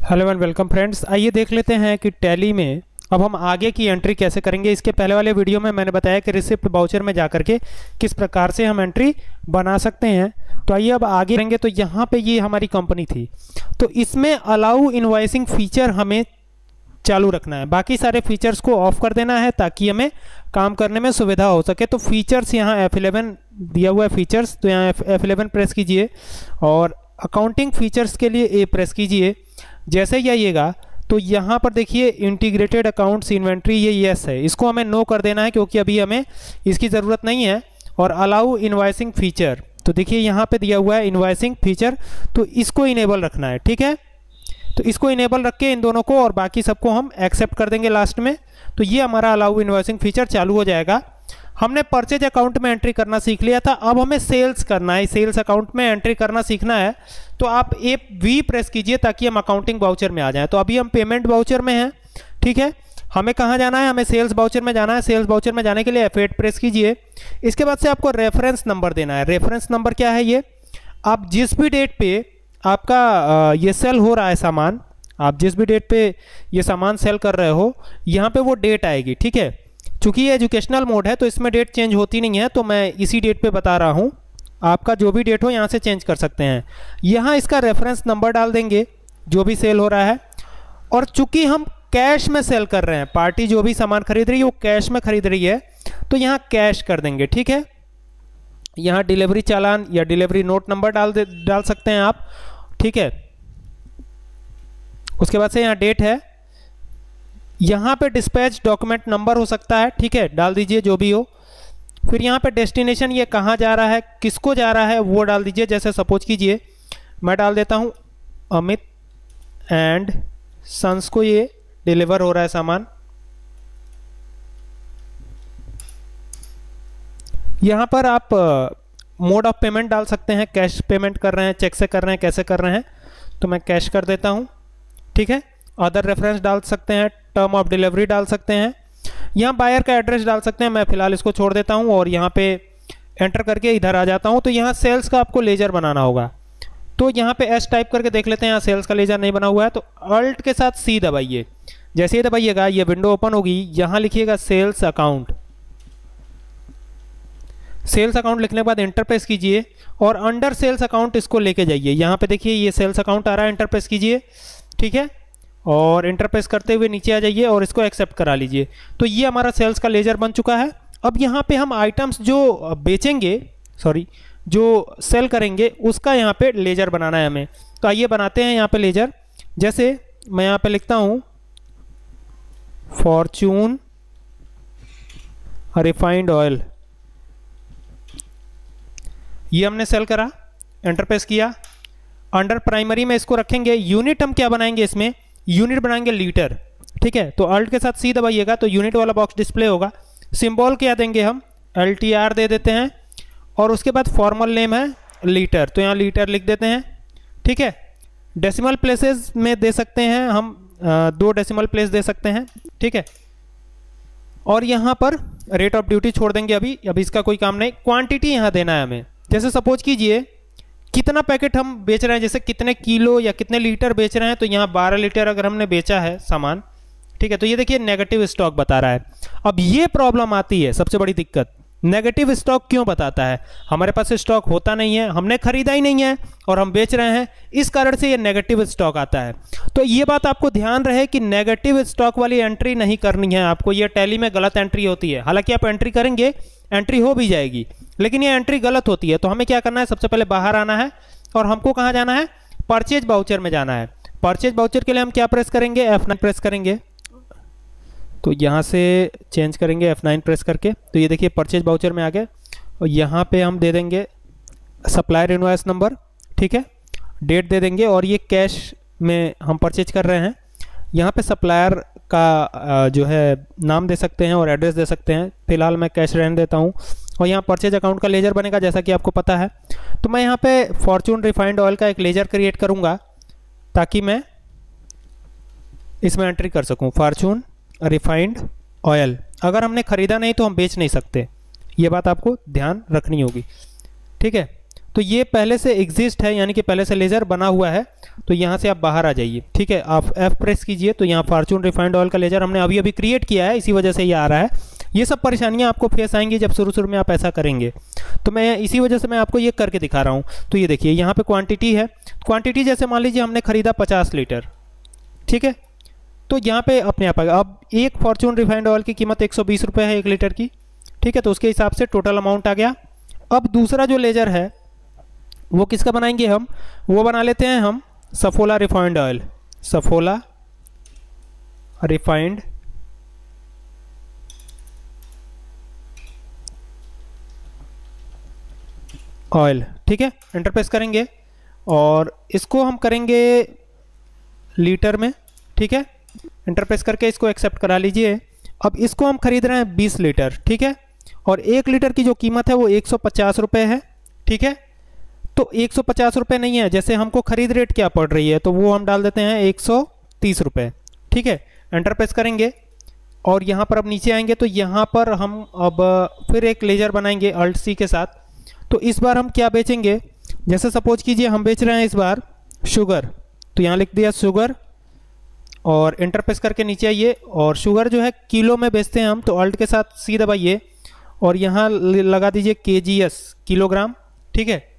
Hello and welcome friends. आइए देख लेते हैं कि टैली में अब हम आगे की एंट्री कैसे करेंगे। इसके पहले वाले वीडियो में मैंने बताया कि रिसिप्ट वाउचर में जाकर के किस प्रकार से हम एंट्री बना सकते हैं। तो आइए अब आगे करेंगे। तो यहाँ पे ये हमारी कंपनी थी, तो इसमें अलाउ इनवॉइसिंग फीचर हमें चालू रखना है, बाकी सारे फीचर्स को ऑफ कर देना है ताकि हमें काम करने में सुविधा हो सके। तो फीचर्स यहाँ F11 दिया हुआ है फीचर्स, तो यहाँ F11 प्रेस कीजिए और अकाउंटिंग फीचर्स के लिए A प्रेस कीजिए। जैसे ही आइएगा तो यहाँ पर देखिए इंटीग्रेटेड अकाउंट्स इन्वेंट्री, ये यस है, इसको हमें नो कर देना है क्योंकि अभी हमें इसकी ज़रूरत नहीं है। और अलाउ इनवॉइसिंग फीचर, तो देखिए यहाँ पे दिया हुआ है इनवॉइसिंग फीचर, तो इसको इनेबल रखना है। ठीक है, तो इसको इनेबल रख के इन दोनों को और बाकी सबको हम एक्सेप्ट कर देंगे लास्ट में। तो ये हमारा अलाउ इनवॉइसिंग फीचर चालू हो जाएगा। हमने परचेज अकाउंट में एंट्री करना सीख लिया था, अब हमें सेल्स करना है, सेल्स अकाउंट में एंट्री करना सीखना है। तो आप V प्रेस कीजिए ताकि हम अकाउंटिंग वाउचर में आ जाएं। तो अभी हम पेमेंट वाउचर में हैं। ठीक है, हमें कहाँ जाना है, हमें सेल्स वाउचर में जाना है। सेल्स वाउचर में जाने के लिए F8 प्रेस कीजिए। इसके बाद से आपको रेफरेंस नंबर देना है। रेफरेंस नंबर क्या है, ये आप जिस भी डेट पे आपका ये सेल हो रहा है सामान, आप जिस भी डेट पे ये सामान सेल कर रहे हो, यहाँ पे वो डेट आएगी। ठीक है, चूंकि ये एजुकेशनल मोड है तो इसमें डेट चेंज होती नहीं है, तो मैं इसी डेट पे बता रहा हूँ। आपका जो भी डेट हो यहाँ से चेंज कर सकते हैं। यहाँ इसका रेफरेंस नंबर डाल देंगे जो भी सेल हो रहा है। और चूंकि हम कैश में सेल कर रहे हैं, पार्टी जो भी सामान खरीद रही है वो कैश में खरीद रही है, तो यहाँ कैश कर देंगे। ठीक है, यहाँ डिलीवरी चालान या डिलीवरी नोट नंबर डाल सकते हैं आप। ठीक है, उसके बाद से यहाँ डेट है, यहाँ पे डिस्पैच डॉक्यूमेंट नंबर हो सकता है। ठीक है, डाल दीजिए जो भी हो। फिर यहाँ पे डेस्टिनेशन, ये कहाँ जा रहा है, किसको जा रहा है, वो डाल दीजिए। जैसे सपोज कीजिए मैं डाल देता हूँ अमित एंड सन्स को ये डिलीवर हो रहा है सामान। यहाँ पर आप मोड ऑफ पेमेंट डाल सकते हैं, कैश पेमेंट कर रहे हैं, चेक से कर रहे हैं, कैसे कर रहे हैं, तो मैं कैश कर देता हूँ। ठीक है, अदर रेफरेंस डाल सकते हैं, टर्म ऑफ डिलीवरी डाल सकते हैं, यहाँ बायर का एड्रेस डाल सकते हैं। मैं फिलहाल इसको छोड़ देता हूँ और यहाँ पे एंटर करके इधर आ जाता हूँ। तो यहाँ सेल्स का आपको लेजर बनाना होगा, तो यहाँ पे S टाइप करके देख लेते हैं। यहाँ सेल्स का लेजर नहीं बना हुआ है, तो अल्ट के साथ C दबाइए। जैसे ही दबाइएगा ये विंडो ओपन होगी, यहाँ लिखिएगा सेल्स अकाउंट। सेल्स अकाउंट लिखने के बाद एंटर प्रेस कीजिए और अंडर सेल्स अकाउंट इसको लेके जाइए। यहाँ पे देखिए ये सेल्स अकाउंट आ रहा है, एंटर प्रेस कीजिए। ठीक है, और एंटर प्रेस करते हुए नीचे आ जाइए और इसको एक्सेप्ट करा लीजिए। तो ये हमारा सेल्स का लेजर बन चुका है। अब यहाँ पे हम आइटम्स जो बेचेंगे, जो सेल करेंगे, उसका यहाँ पे लेजर बनाना है हमें। तो आइए बनाते हैं यहाँ पे लेजर। जैसे मैं यहाँ पे लिखता हूँ फॉर्चून रिफाइंड ऑयल, ये हमने सेल करा, एंटर प्रेस किया। अंडर प्राइमरी में इसको रखेंगे। यूनिट हम क्या बनाएंगे, इसमें यूनिट बनाएंगे लीटर। ठीक है, तो अल्ट के साथ C दबाइएगा तो यूनिट वाला बॉक्स डिस्प्ले होगा। सिंबल क्या देंगे हम, LTR दे देते हैं और उसके बाद फॉर्मल नेम है लीटर, तो यहाँ लीटर लिख देते हैं। ठीक है, डेसिमल प्लेसेस में दे सकते हैं हम, 2 डेसिमल प्लेस दे सकते हैं। ठीक है, और यहाँ पर रेट ऑफ ड्यूटी छोड़ देंगे, अभी इसका कोई काम नहीं। क्वांटिटी यहाँ देना है हमें। जैसे सपोज कीजिए कितना पैकेट हम बेच रहे हैं, जैसे कितने किलो या कितने लीटर बेच रहे हैं, तो यहाँ 12 लीटर अगर हमने बेचा है सामान। ठीक है, तो ये देखिए नेगेटिव स्टॉक बता रहा है। अब ये प्रॉब्लम आती है, सबसे बड़ी दिक्कत, नेगेटिव स्टॉक क्यों बताता है, हमारे पास स्टॉक होता नहीं है, हमने खरीदा ही नहीं है और हम बेच रहे हैं, इस कारण से ये नेगेटिव स्टॉक आता है। तो ये बात आपको ध्यान रहे कि नेगेटिव स्टॉक वाली एंट्री नहीं करनी है आपको, ये टैली में गलत एंट्री होती है। हालांकि आप एंट्री करेंगे, एंट्री हो भी जाएगी, लेकिन ये एंट्री गलत होती है। तो हमें क्या करना है, सबसे पहले बाहर आना है और हमको कहाँ जाना है, परचेज वाउचर में जाना है। परचेज वाउचर के लिए हम क्या प्रेस करेंगे, F9 प्रेस करेंगे। तो यहाँ से चेंज करेंगे F9 प्रेस करके, तो ये देखिए परचेज वाउचर में आ गए। और यहाँ पे हम दे देंगे सप्लायर इनवॉइस नंबर। ठीक है, डेट दे देंगे और ये कैश में हम परचेज कर रहे हैं। यहाँ पे सप्लायर का जो है नाम दे सकते हैं और एड्रेस दे सकते हैं। फिलहाल मैं कैश रहने देता हूँ। और यहाँ परचेज अकाउंट का लेजर बनेगा, जैसा कि आपको पता है। तो मैं यहाँ पे फॉर्चून रिफाइंड ऑयल का एक लेजर क्रिएट करूँगा ताकि मैं इसमें एंट्री कर सकूँ। फॉर्चून रिफाइंड ऑयल, अगर हमने खरीदा नहीं तो हम बेच नहीं सकते, ये बात आपको ध्यान रखनी होगी। ठीक है, तो ये पहले से एग्जिस्ट है, यानी कि पहले से लेजर बना हुआ है। तो यहाँ से आप बाहर आ जाइए, ठीक है, आप F प्रेस कीजिए। तो यहाँ फॉर्चून रिफाइंड ऑयल का लेजर हमने अभी अभी क्रिएट किया है, इसी वजह से ये आ रहा है। ये सब परेशानियाँ आपको फेस आएंगी जब शुरू में आप ऐसा करेंगे, तो मैं इसी वजह से मैं आपको ये करके दिखा रहा हूँ। तो ये देखिए यहाँ पे क्वांटिटी है, क्वांटिटी जैसे मान लीजिए हमने खरीदा 50 लीटर, ठीक है, तो यहाँ पे अपने आप आएगा। अब एक फॉर्चून रिफाइंड ऑयल की कीमत 120 रुपये है 1 लीटर की, ठीक है, तो उसके हिसाब से टोटल अमाउंट आ गया। अब दूसरा जो लेजर है वो किसका बनाएंगे हम, वो बना लेते हैं हम Saffola refined oil, Saffola refined oil, ठीक है। एंटर प्रेस करेंगे और इसको हम करेंगे लीटर में, ठीक है। एंटर प्रेस करके इसको एक्सेप्ट करा लीजिए। अब इसको हम खरीद रहे हैं 20 लीटर, ठीक है, और 1 लीटर की जो कीमत है वो 150 रुपये है, ठीक है। तो 150 रुपये नहीं है, जैसे हमको खरीद रेट क्या पड़ रही है तो वो हम डाल देते हैं 130 रुपये, ठीक है। एंटर प्रेस करेंगे और यहाँ पर अब नीचे आएंगे तो यहाँ पर हम अब फिर एक लेजर बनाएंगे अल्ट सी के साथ। तो इस बार हम क्या बेचेंगे, जैसे सपोज कीजिए हम बेच रहे हैं इस बार शुगर, तो यहाँ लिख दिया शुगर और एंटर प्रेस करके नीचे आइए और शुगर जो है किलो में बेचते हैं हम, तो अल्ट के साथ सी दबाइए और यहाँ लगा दीजिए KGS किलोग्राम, ठीक है,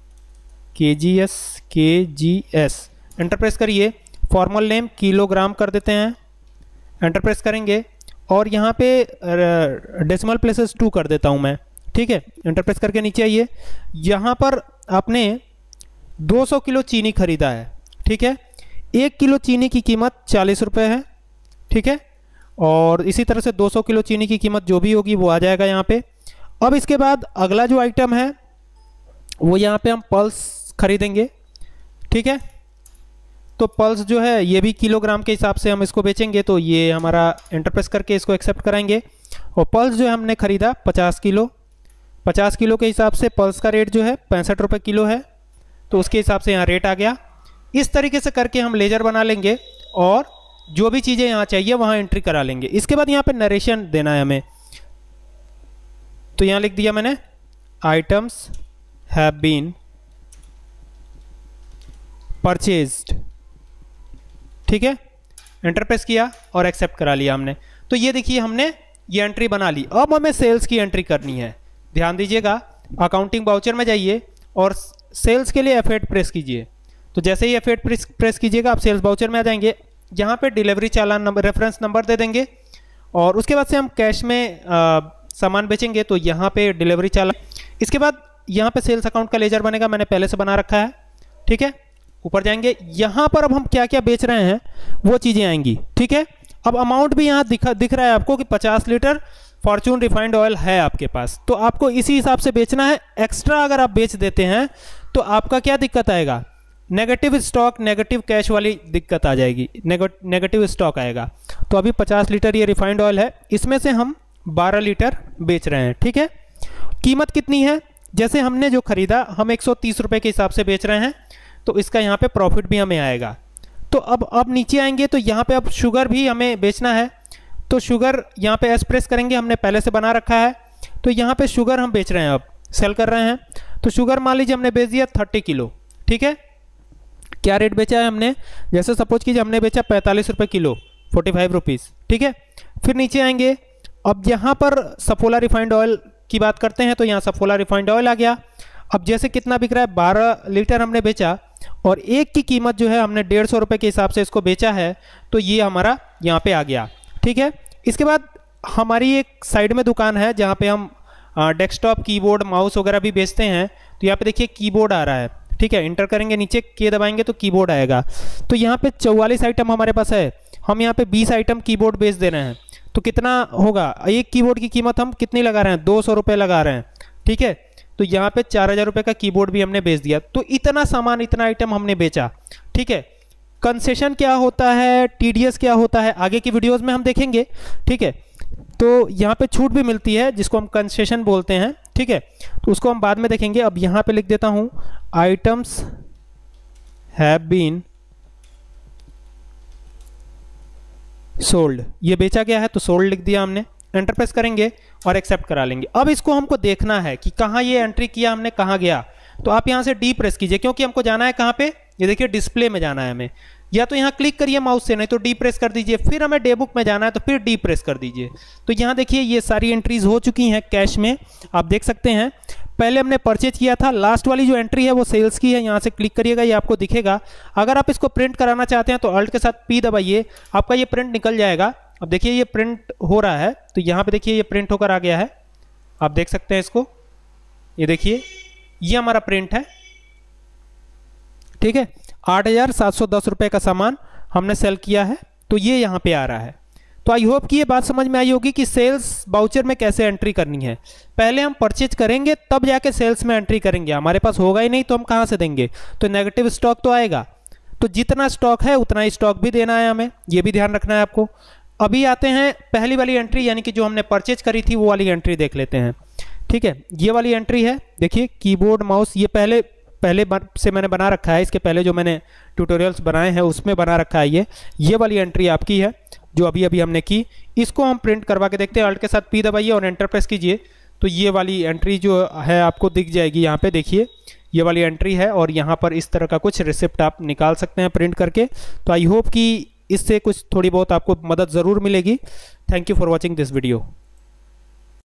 KGS। एंटर प्रेस करिए, फॉर्मल नेम किलोग्राम कर देते हैं। एंटर प्रेस करेंगे और यहाँ पे डेसिमल प्लेसेस 2 कर देता हूँ मैं, ठीक है। एंटर प्रेस करके नीचे आइए, यहाँ पर आपने 200 किलो चीनी खरीदा है, ठीक है। 1 किलो चीनी की कीमत 40 रुपये है, ठीक है, और इसी तरह से 200 किलो चीनी की कीमत जो भी होगी वो आ जाएगा यहाँ पे। अब इसके बाद अगला जो आइटम है वो यहाँ पे हम पल्स खरीदेंगे, ठीक है। तो पल्स जो है ये भी किलोग्राम के हिसाब से हम इसको बेचेंगे, तो ये हमारा एंटर प्रेस करके इसको एक्सेप्ट कराएंगे। और पल्स जो है हमने खरीदा 50 किलो, 50 किलो के हिसाब से पल्स का रेट जो है 65 रुपये किलो है, तो उसके हिसाब से यहाँ रेट आ गया। इस तरीके से करके हम लेजर बना लेंगे और जो भी चीज़ें यहाँ चाहिए वहाँ एंट्री करा लेंगे। इसके बाद यहाँ पे नरेशन देना है हमें, तो यहाँ लिख दिया मैंने आइटम्स हैव बीन परचेज्ड, ठीक है। एंटर प्रेस किया और एक्सेप्ट करा लिया हमने। तो ये देखिए हमने ये एंट्री बना ली। अब हमें सेल्स की एंट्री करनी है, ध्यान दीजिएगा। अकाउंटिंग वाउचर में जाइए और सेल्स के लिए F8 प्रेस कीजिए। तो जैसे ही F8 प्रेस कीजिएगा आप सेल्स वाउचर में आ जाएंगे। यहाँ पे डिलीवरी चालान नंबर, रेफरेंस नंबर दे देंगे और उसके बाद से हम कैश में सामान बेचेंगे, तो यहाँ पे डिलीवरी चालान। इसके बाद यहाँ पे सेल्स अकाउंट का लेजर बनेगा, मैंने पहले से बना रखा है, ठीक है। ऊपर जाएंगे, यहाँ पर अब हम क्या क्या बेच रहे हैं वो चीज़ें आएंगी, ठीक है। अब अमाउंट भी यहाँ दिख रहा है आपको कि 50 लीटर फॉर्चून रिफाइंड ऑयल है आपके पास, तो आपको इसी हिसाब से बेचना है। एक्स्ट्रा अगर आप बेच देते हैं तो आपका क्या दिक्कत आएगा, नेगेटिव स्टॉक, नेगेटिव कैश वाली दिक्कत आ जाएगी, नेगेटिव स्टॉक आएगा। तो अभी 50 लीटर ये रिफाइंड ऑयल है, इसमें से हम 12 लीटर बेच रहे हैं, ठीक है। कीमत कितनी है, जैसे हमने जो खरीदा हम 130 रुपये के हिसाब से बेच रहे हैं, तो इसका यहाँ पे प्रॉफिट भी हमें आएगा। तो अब नीचे आएंगे तो यहाँ पे अब शुगर भी हमें बेचना है, तो शुगर यहाँ पे एस प्रेस करेंगे, हमने पहले से बना रखा है। तो यहाँ पे शुगर हम बेच रहे हैं, अब सेल कर रहे हैं। तो शुगर मान लीजिए हमने बेच दिया 30 किलो, ठीक है। क्या रेट बेचा है हमने, जैसे सपोज कीजिए हमने बेचा 45 रुपये किलो, 45 रुपीज़, ठीक है। फिर नीचे आएंगे, अब यहाँ पर सफोला रिफाइंड ऑयल की बात करते हैं, तो यहाँ सफोला रिफाइंड ऑयल आ गया। अब जैसे कितना बिक रहा है, 12 लीटर हमने बेचा और एक की कीमत जो है हमने 150 रुपये के हिसाब से इसको बेचा है, तो ये हमारा यहाँ पे आ गया, ठीक है। इसके बाद हमारी एक साइड में दुकान है जहाँ पे हम डेस्कटॉप, कीबोर्ड, माउस वगैरह भी बेचते हैं। तो यहाँ पे देखिए कीबोर्ड आ रहा है, ठीक है। इंटर करेंगे, नीचे के दबाएंगे तो कीबोर्ड आएगा। तो यहाँ पे 44 आइटम हमारे पास है, हम यहाँ पे 20 आइटम कीबोर्ड बेच दे रहे हैं, तो कितना होगा, एक कीबोर्ड की कीमत हम कितनी लगा रहे हैं, 200 रुपये लगा रहे हैं, ठीक है। तो यहाँ पे 4000 रुपये का कीबोर्ड भी हमने बेच दिया। तो इतना सामान, इतना आइटम हमने बेचा, ठीक है। कंसेशन क्या होता है, टीडीएस क्या होता है, आगे की वीडियोस में हम देखेंगे, ठीक है। तो यहाँ पे छूट भी मिलती है जिसको हम कंसेशन बोलते हैं, ठीक है। तो उसको हम बाद में देखेंगे। अब यहाँ पे लिख देता हूँ आइटम्स हैव बीन सोल्ड, ये बेचा गया है तो सोल्ड लिख दिया हमने। एंटर प्रेस करेंगे और एक्सेप्ट करा लेंगे। अब इसको हमको देखना है कि कहाँ ये एंट्री किया हमने, कहाँ गया। तो आप यहाँ से डी प्रेस कीजिए, क्योंकि हमको जाना है कहाँ पे, ये देखिए डिस्प्ले में जाना है हमें। या तो यहाँ क्लिक करिए माउस से, नहीं तो डी प्रेस कर दीजिए। फिर हमें डे बुक में जाना है तो फिर डी प्रेस कर दीजिए। तो यहाँ देखिए ये सारी एंट्रीज हो चुकी हैं कैश में, आप देख सकते हैं। पहले हमने परचेज किया था, लास्ट वाली जो एंट्री है वो सेल्स की है। यहाँ से क्लिक करिएगा, ये आपको दिखेगा। अगर आप इसको प्रिंट कराना चाहते हैं तो अल्ट के साथ पी दबाइए, आपका ये प्रिंट निकल जाएगा। अब देखिए ये प्रिंट हो रहा है, तो यहाँ पे देखिए ये प्रिंट होकर आ गया है, आप देख सकते हैं इसको। ये देखिए ये हमारा प्रिंट है, ठीक है। 8,710 रुपये का सामान हमने सेल किया है, तो ये यहाँ पे आ रहा है। तो आई होप कि ये बात समझ में आई होगी कि सेल्स बाउचर में कैसे एंट्री करनी है। पहले हम परचेज करेंगे तब जाके सेल्स में एंट्री करेंगे, हमारे पास होगा ही नहीं तो हम कहाँ से देंगे, तो नेगेटिव स्टॉक तो आएगा। तो जितना स्टॉक है उतना ही स्टॉक भी देना है हमें, ये भी ध्यान रखना है आपको। अभी आते हैं पहली वाली एंट्री, यानी कि जो हमने परचेज करी थी वो वाली एंट्री देख लेते हैं, ठीक है। ये वाली एंट्री है, देखिए कीबोर्ड माउस, ये पहले से मैंने बना रखा है, इसके पहले जो मैंने ट्यूटोरियल्स बनाए हैं उसमें बना रखा है। ये वाली एंट्री आपकी है जो अभी अभी हमने की। इसको हम प्रिंट करवा के देखते हैं, अल्ट के साथ पी दबाइए और एंटर प्रेस कीजिए, तो ये वाली एंट्री जो है आपको दिख जाएगी। यहाँ पे देखिए ये वाली एंट्री है, और यहाँ पर इस तरह का कुछ रिसिप्ट आप निकाल सकते हैं प्रिंट करके। तो आई होप कि इससे कुछ थोड़ी बहुत आपको मदद ज़रूर मिलेगी। Thank you for watching this video.